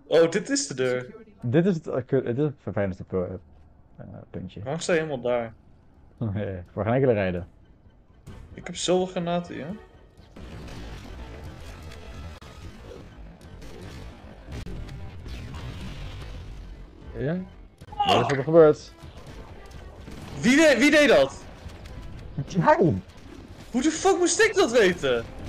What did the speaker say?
Oh, dit is de deur. Dit is het vervelendste puntje. Waarom sta je helemaal daar? Voor geen enkele reden. Ik heb zoveel granaten, ja? Ja? Wat is er gebeurd? Wie deed dat? Jij! Hoe de fuck moest ik dat weten?